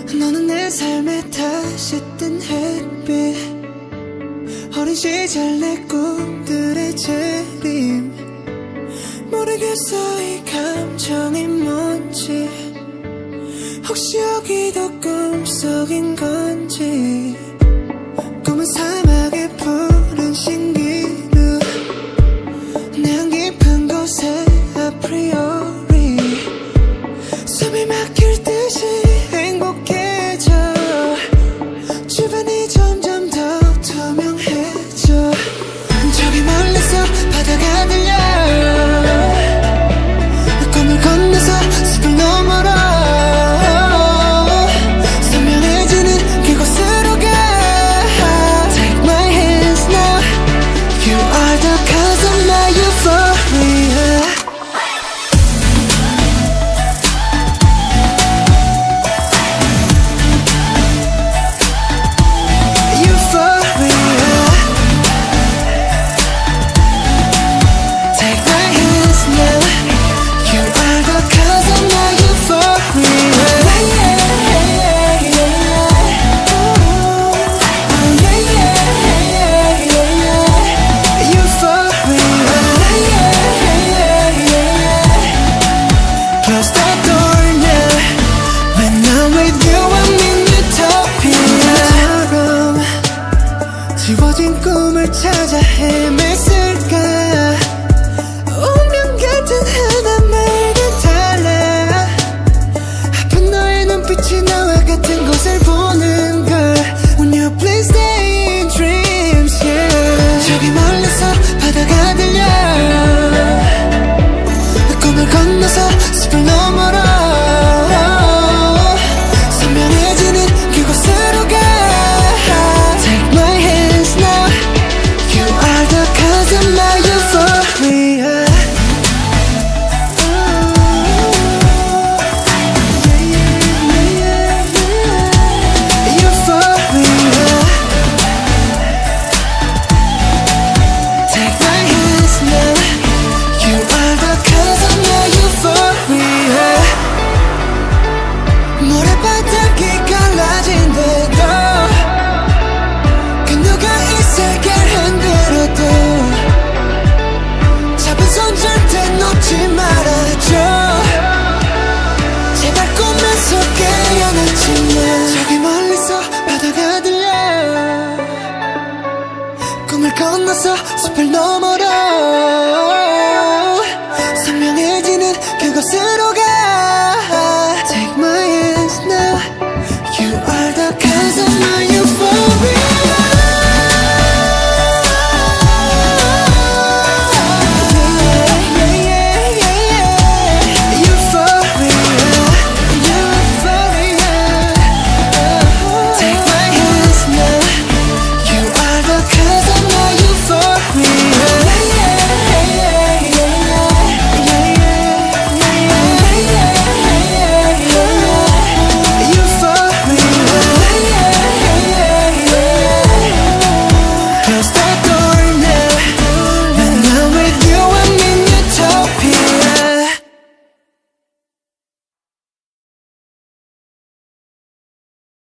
너는 내 삶에 다시 뜬 햇빛, 어린 시절 내 꿈들의 재림. 모르겠어 이 감정이 뭔지, 혹시 여기도 꿈속인 건지. 꿈은 사막의 푸른 신기루, 내 안 깊은 곳에 아프리오리 숨이 막힐 듯이 행복해져. 주변이 점점 더 투명해져. 저기 멀리서 바다가 들려, 꿈을 건너서 숲을 너머로 선명해지는 그곳으로 가. Take my hands now, you are the cause of my euphoria. 지워진 꿈을 찾아 헤맸을까. 운명 같은